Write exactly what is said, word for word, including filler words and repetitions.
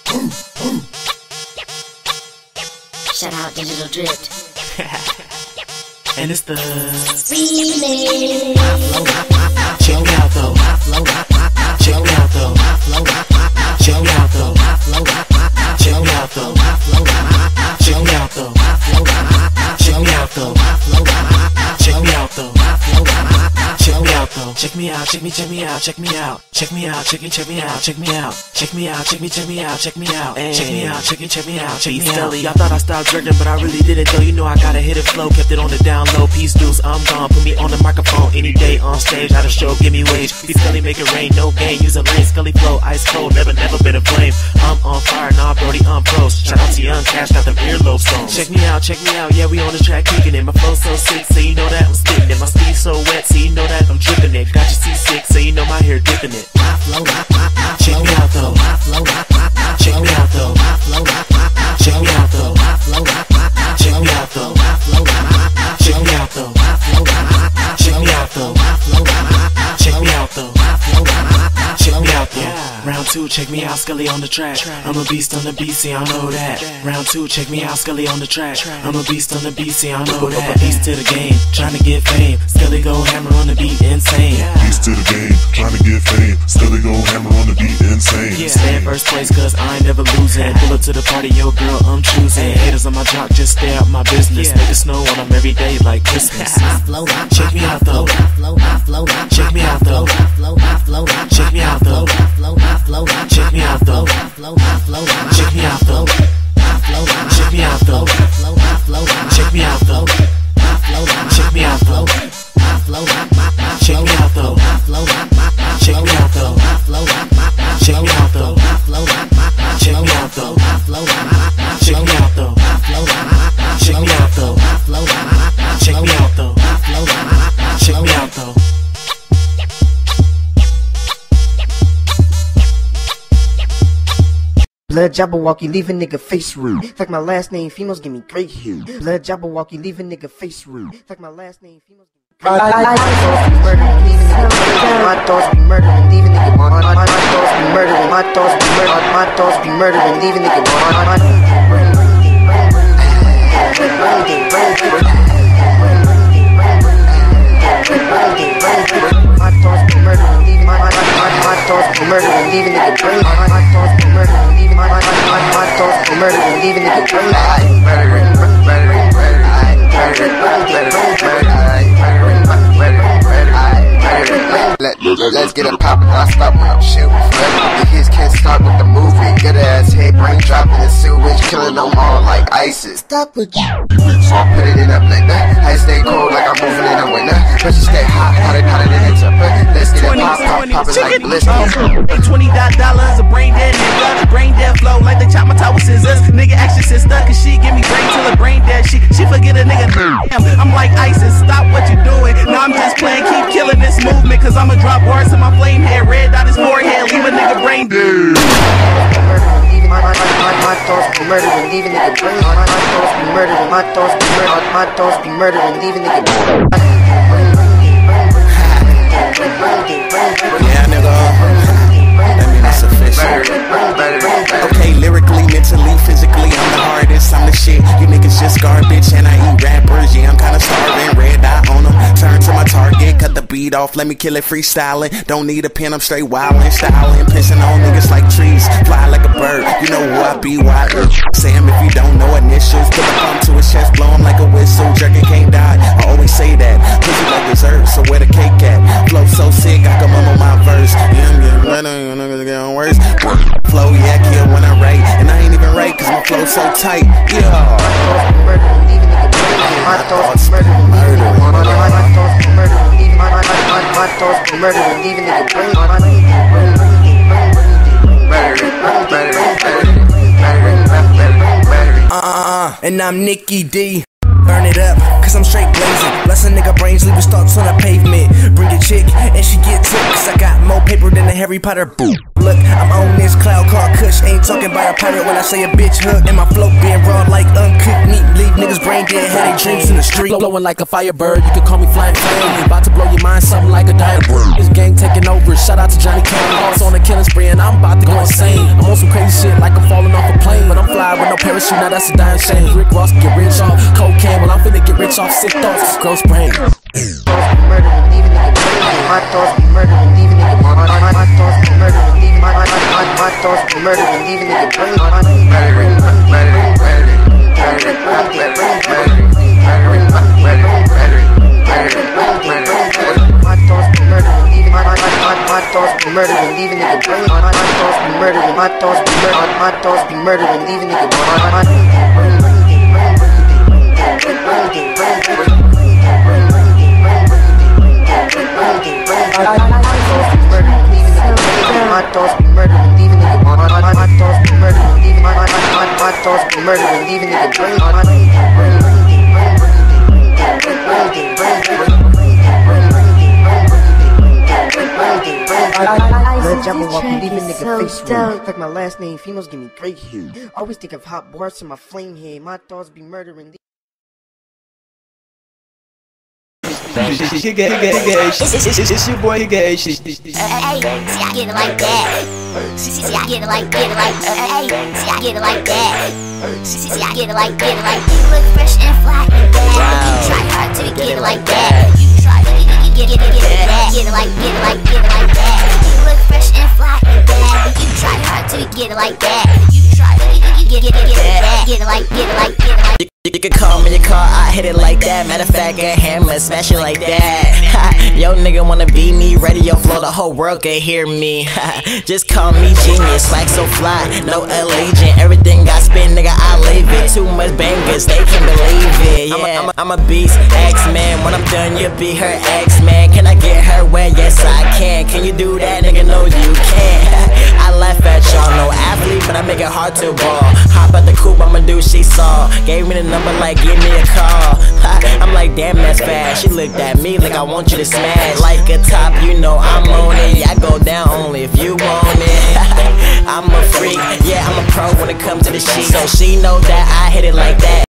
Shout out Digital Drift. And it's the remix. Check me out though. Check me out though. Check me out though. Check me out though. Check me out though. Check me out though. Check me out though. Check me out though. Check me out, check me, check me out, check me out. Check me out, check me, check me out, check me out. Check me out, check me, check me out, check me out. Check me out, check me, check me out, check me out. Y'all thought I stopped drinking, but I really didn't though. You know I gotta hit it flow, kept it on the down low. Peace dudes, I'm gone. Put me on the microphone any day on stage. How the show, give me wage. Peace Scully, make it rain, no gain. Use a lane, Scully flow, ice cold, never, never been a flame. I'm on fire, nah, Brody, I'm pros. Shout out to Young Cash, got them earlobe songs. Check me out, check me out, yeah, we on the track kicking it. My flow so sick, so you know that I'm sticking it. My sleeve so wet, so you know that I'm dripping it. Got your seasick, so you know my hair dipping it. My flow, my, my, my Check me out though. My flow, my, my, my Check me out though. My flow, my, my, my Check me out though. My flow, my, my, my Check me out though. My flow, my, my, my Check me out though. My flow, my, my, my Check me out though. My flow, my, my, my Check me out though. My flow, my, my, my Check me out though. Round two, check me out, Scully on the track. I'm a beast on the beat, see I know that. Round two, check me out, Scully on the track. I'm a beast on the beat, see I know that. Beast to the game, trying to get fame. Scully go hammer on the beat, insane. Beast to the game, trying to get fame. Scully go hammer on the beat, insane. Yeah, stay in first place cause I ain't never losing. Pull up to the party, yo girl, I'm choosing. Haters on my jock, just stay out my business. Make it snow on them every day like Christmas. My flow, my, Check me out though. My flow, my flow, my Check me out though. My flow, my flow, my Check me out though. My flow, my flow, my Check me out though. My flow, my flow, my Check me out though. My flow, my Check me out though. My flow, my flow, my Check me out though. My flow, my Check me out though. My flow, my my Check me out though. My flow, my my Check me out though. My flow, my my Check me out though. My flow, my my Check me out though. My flow, my my Check me out though. My flow, my my Check me out though. My flow, my my Check me out though. My flow, my my Check me out though. Blood Jabberwocky, leave a nigga face rude. It's like my last name, females give me great hue. Blood Jabberwocky, leave a nigga face rude. It's like my last name, females give me great hue. My thoughts be murdering, leave a nigga. My thoughts be murdering, my thoughts be murdering, my thoughts be murdering, leave a nigga. My thoughts be murdering, leave my my thoughts be murdering, leave a nigga brain. My thoughts be murdering, leave my my my thoughts be murdering, leave a nigga brain. Murdering, murdering, Let, let's get it poppin', I stop when I'm shooting. The kids can't stop with the movie. Good ass head, brain dropping in sewage, killing them all like ISIS. Stop with you. Put it in a blender. I stay cold like I'm moving in the winter. But you stay hot, hotter, hotter than a temper. Let's get it pop, pop, poppin' like blister. Twenty dollars, a brain dead nigga. Brain dead flow like they chop my top with scissors. Nigga action sister, cause she give me brain till her brain dead. She she forget a nigga. Damn, I'm like ISIS. Stop what you doing. Now I'm just playing, keep killing this movement. Cause I'ma drop words in my flame head. Red dot his forehead, leave a nigga brain dead. My, my, my, my thoughts be murdering, leave a nigga brain. My, my thoughts be murdering, my thoughts be murdering, my thoughts be murdering, leave a nigga brain. Yeah, nigga. That mean it's official. Okay, lyrically, mentally, physically, I'm the hardest, I'm the shit. You niggas just garbage, and I eat rappers. Yeah, I'm kinda starving, red dot on them. Turn to my target, cut the beat off, let me kill it freestyling. Don't need a pen, I'm straight wildin', styling, pissing on niggas like trees. Fly like a bird, you know who I be, why? Sam, if you don't know initials, put a pump to his chest, blow him like a whistle. Jerkin' can't die, I always say that. Pussy like dessert, so where the cake at? Flow so sick, I can mumble my verse. Yeah, I'm getting better, you niggas getting worse. Flow, yeah, I kill when I write, and I ain't even right, cause my flow so tight. Yeah. My thoughts be murdering, leave a nigga brain. My thoughts be murdering, leave my my my my thoughts be murdering, leave a nigga brain. Uh-uh, and I'm Nicky D. Burn it up, cause I'm straight blazing. Bless a nigga brains, leave his thoughts on the pavement. Bring a chick, and she get took, cause I got more paper than a Harry Potter book. Look, I'm on this cloud called Kush. Ain't talking about a pirate when I say a bitch hook. And my flow being raw like uncooked meat. Leave niggas brain dead, had they dreams in the street. Blowing like a firebird, you can call me Flying Flame. About to blow your mind, something like a diamond. This gang taking over, shout out to Johnny Cash. On a killing spree and I'm about to go insane. I'm on some crazy shit like I'm falling issue, now that's a dying shame. Rick Ross get rich off cocaine, well I'm finna get rich off sick thoughts, gross brain. Murdering, leaving nigga brain. My thoughts be murdering, leaving nigga. My my thoughts be murdering, leaving my my my my thoughts be murdering, leaving nigga brain. Murdering, murdering, murdering, murdering, murdering, murdering, murdering, murdering. My thoughts be murdering, leaving my my my my thoughts be murdering, leaving nigga brain. My my thoughts be murdering, my thoughts be murdering, my thoughts be murdering, leaving nigga brain. My thoughts be murdering, leaving nigga. My my thoughts be murdering, leaving my my my thoughts be murdering, leaving nigga brain. Lil Jabberwock, leaving nigga face red. Like my last name, females give me great hair. Always think of hot bars to my flame head. My thoughts be murdering. He get, he get, he get, it's your boy, he get, hey, see, I get it like that. See, I get it like, get it like, hey, see, I get it like that. See, I get it like, get it like. You look fresh and fly and bad. You try hard to get it like that. You try to get it, get it, get it, that. Get it like, get it like, get it like that. You look fresh and fly and bad. You try hard to get it like that. You try to get it, get it, get it, that. Get it like, get it like, get it like. You, you can call me your car, I hit it like that. Matter of fact, a hammer, smash it like that. Yo nigga wanna be me, radio flow, the whole world can hear me. Just call me genius, swag so fly, no allegiant. Everything I spin, nigga, I leave it. Too much bangers, they can't believe it. Yeah, I'm a, I'm a, I'm a beast, X-Man. When I'm done, you'll be her X-Man. Can I get her wet? Yes, I can. Can you do that, nigga? No, you can't. I laugh at y'all, no athlete, but I make it hard to ball. Hop out the coupe, I'ma do she saw. Gave me the number like give me a call. I'm like damn that's fast. She looked at me like I want you to smash. Like a top, you know I'm on it. Yeah, I go down only if you want it. I'm a freak, yeah I'm a pro when it comes to the sheet. So she know that I hit it like that.